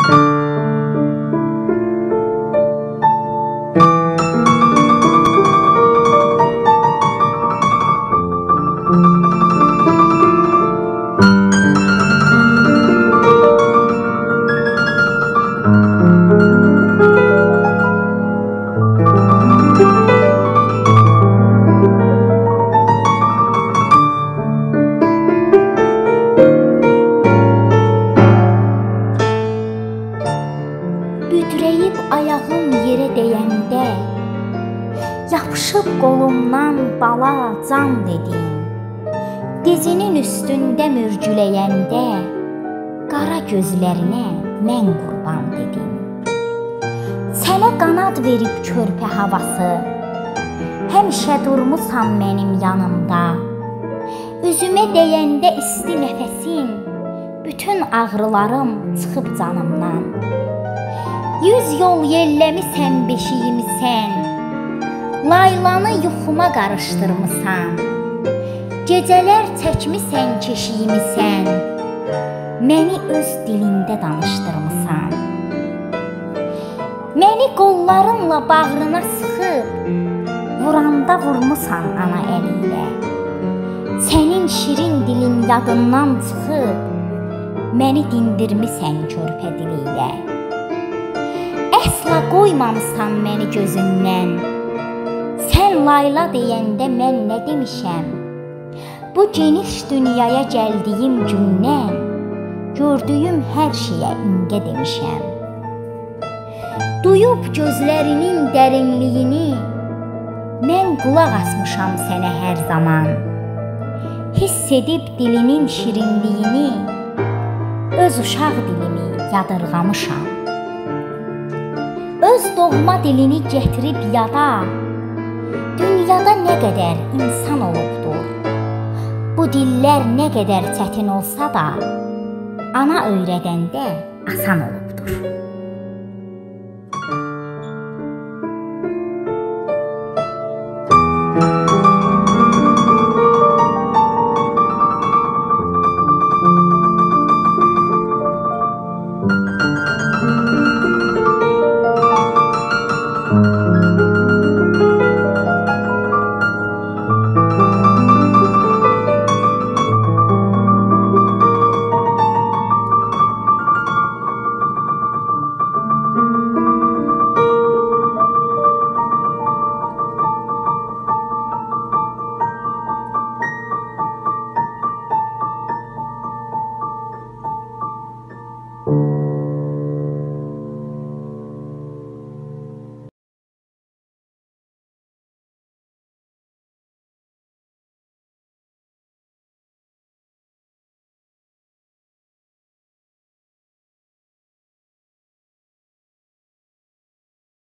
Büdrəyib ayağım yerə dəyəndə, yapışıb qolumdan bala can dedin. Dizinin üstündə mürgüləyəndə, qara gözlərinə mən qurban dedim. Sənə qanad verib körpə havası, həmişə durmusan mənim yanımda. Üzümə dəyəndə isti nəfəsin, bütün ağrılarım çıxıb canımdan. 100 yol yelləmisən beşiyimi sən, laylanı yuxuma qarışdırmısan. Gecələr çəkmisən keşiyimi sən, məni öz dilində danışdırmısan. Məni qollarınla bağrına sıxıb, vuranda vurmusan ana əlilə. Sənin şirin dilin yadından çıxıb, məni dindirmisən körpə dililə. Əsla qoymamısan məni gözündən, sən layla deyəndə mən nə demişəm? Bu geniş dünyaya gəldiyim gündən, gördüyüm hər şeyə ingə demişəm. Duyub gözlərinin dərinliyini, mən qulaq asmışam sənə hər zaman. Hiss edib dilinin şirinliyini, öz uşaq dilimi yadırğamışam. Öz doğma dilini gətirib yada, dünyada nə qədər insan olubdur. Bu dillər nə qədər çətin olsa da, ana öyrədəndə asan olubdur.